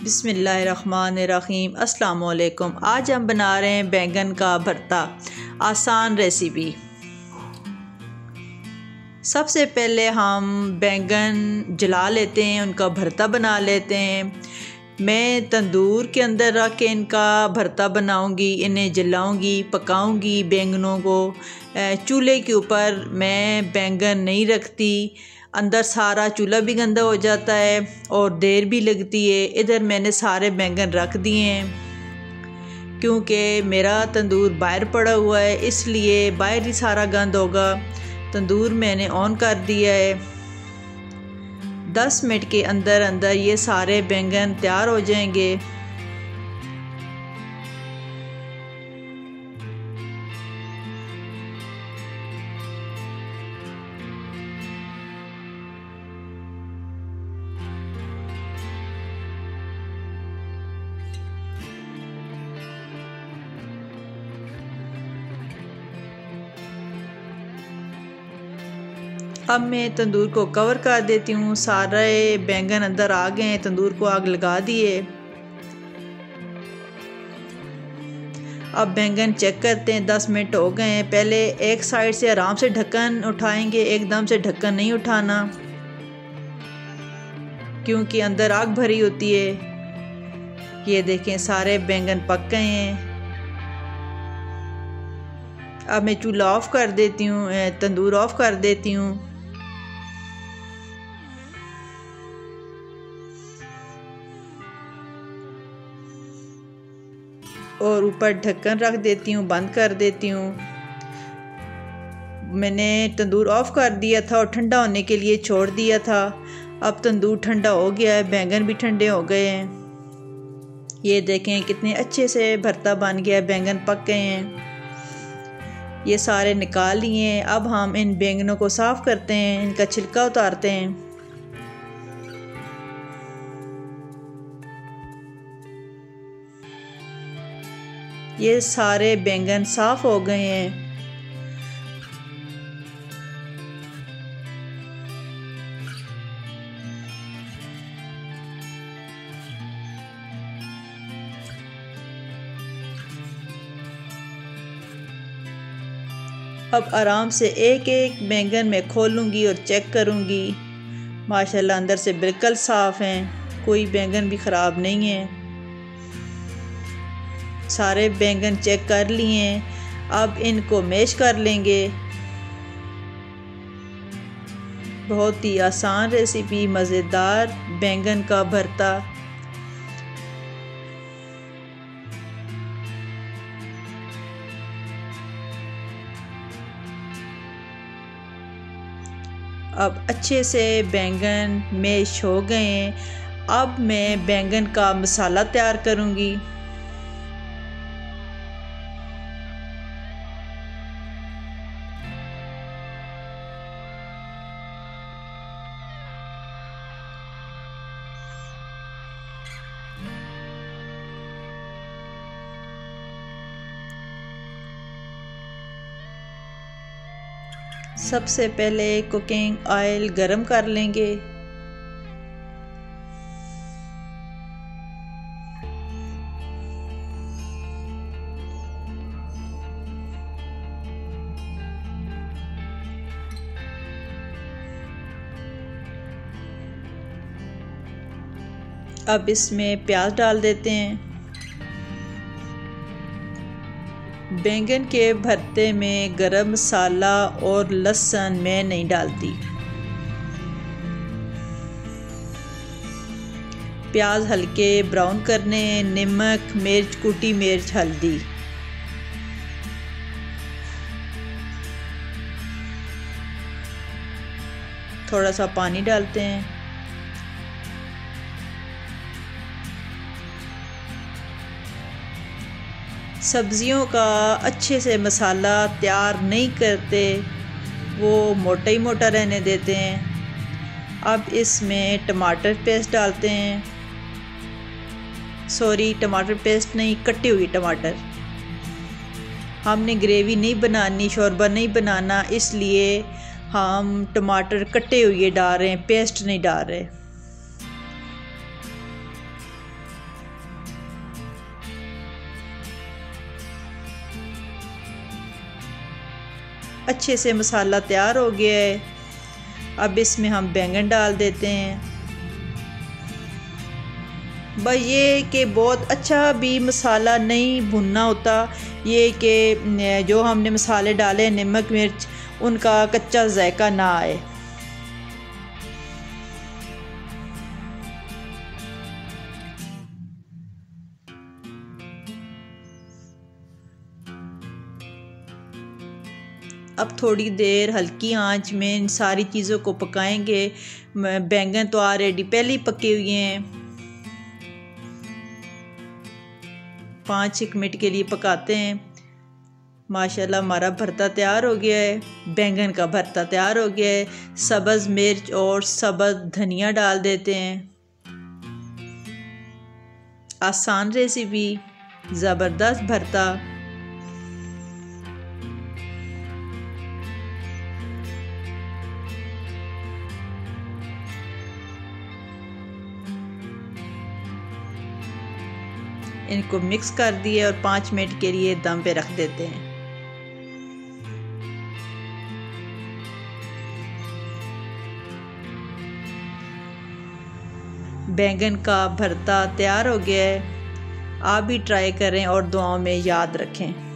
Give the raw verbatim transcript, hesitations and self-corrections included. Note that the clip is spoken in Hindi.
बिस्मिल्लाहिर्रहमानिर्रहीम। अस्सलाम वालेकुम। आज हम बना रहे हैं बैंगन का भरता, आसान रेसिपी। सबसे पहले हम बैंगन जला लेते हैं, उनका भरता बना लेते हैं। मैं तंदूर के अंदर रख के इनका भरता बनाऊंगी, इन्हें जलाऊंगी, पकाऊंगी बैंगनों को। चूल्हे के ऊपर मैं बैंगन नहीं रखती, अंदर सारा चूल्हा भी गंदा हो जाता है और देर भी लगती है। इधर मैंने सारे बैंगन रख दिए हैं क्योंकि मेरा तंदूर बाहर पड़ा हुआ है, इसलिए बाहर ही सारा गंद होगा। तंदूर मैंने ऑन कर दिया है। दस मिनट के अंदर अंदर ये सारे बैंगन तैयार हो जाएंगे। अब मैं तंदूर को कवर कर देती हूँ। सारे बैंगन अंदर आ गए हैं, तंदूर को आग लगा दिए। अब बैंगन चेक करते हैं, दस मिनट हो गए हैं। पहले एक साइड से आराम से ढक्कन उठाएंगे, एकदम से ढक्कन नहीं उठाना क्योंकि अंदर आग भरी होती है। ये देखें, सारे बैंगन पक गए हैं। अब मैं चूल्हा ऑफ कर देती हूँ, तंदूर ऑफ कर देती हूँ। और ऊपर ढक्कन रख देती हूँ, बंद कर देती हूँ। मैंने तंदूर ऑफ कर दिया था और ठंडा होने के लिए छोड़ दिया था। अब तंदूर ठंडा हो गया है, बैंगन भी ठंडे हो गए हैं। ये देखें कितने अच्छे से भरता बन गया है, बैंगन पक गए हैं। ये सारे निकाल लिए हैं। अब हम इन बैंगनों को साफ़ करते हैं, इनका छिलका उतारते हैं। ये सारे बैंगन साफ हो गए हैं। अब आराम से एक एक बैंगन मैं खोलूंगी और चेक करूंगी। माशाल्लाह अंदर से बिल्कुल साफ़ हैं, कोई बैंगन भी ख़राब नहीं है। सारे बैंगन चेक कर लिए हैं। अब इनको मैश कर लेंगे। बहुत ही आसान रेसिपी, मज़ेदार बैंगन का भरता। अब अच्छे से बैंगन मैश हो गए हैं। अब मैं बैंगन का मसाला तैयार करूँगी। सबसे पहले कुकिंग ऑयल गरम कर लेंगे। अब इसमें प्याज डाल देते हैं। बैंगन के भरते में गरम मसाला और लहसुन मैं नहीं डालती। प्याज हल्के ब्राउन करने, नमक, मिर्च, कुटी मिर्च, हल्दी। थोड़ा सा पानी डालते हैं। सब्जियों का अच्छे से मसाला तैयार नहीं करते, वो मोटा ही मोटा रहने देते हैं। अब इसमें टमाटर पेस्ट डालते हैं। सॉरी, टमाटर पेस्ट नहीं, कटी हुई टमाटर। हमने ग्रेवी नहीं बनानी, शोरबा नहीं बनाना, इसलिए हम टमाटर कटे हुए डाल रहे हैं, पेस्ट नहीं डाल रहे। अच्छे से मसाला तैयार हो गया है। अब इसमें हम बैंगन डाल देते हैं। बस ये कि बहुत अच्छा भी मसाला नहीं भुनना होता, ये कि जो हमने मसाले डाले नमक मिर्च उनका कच्चा जायका ना आए। अब थोड़ी देर हल्की आंच में इन सारी चीज़ों को पकाएंगे। बैंगन तो ऑलरेडी पहले ही पके हुए हैं। पाँच एक मिनट के लिए पकाते हैं। माशाल्लाह हमारा भरता तैयार हो गया है। बैंगन का भरता तैयार हो गया है। सब्ज़ मिर्च और सब्ज़ धनिया डाल देते हैं। आसान रेसिपी, ज़बरदस्त भरता। इनको मिक्स कर दिए और पाँच मिनट के लिए दम पे रख देते हैं। बैंगन का भरता तैयार हो गया है। आप भी ट्राई करें और दुआओं में याद रखें।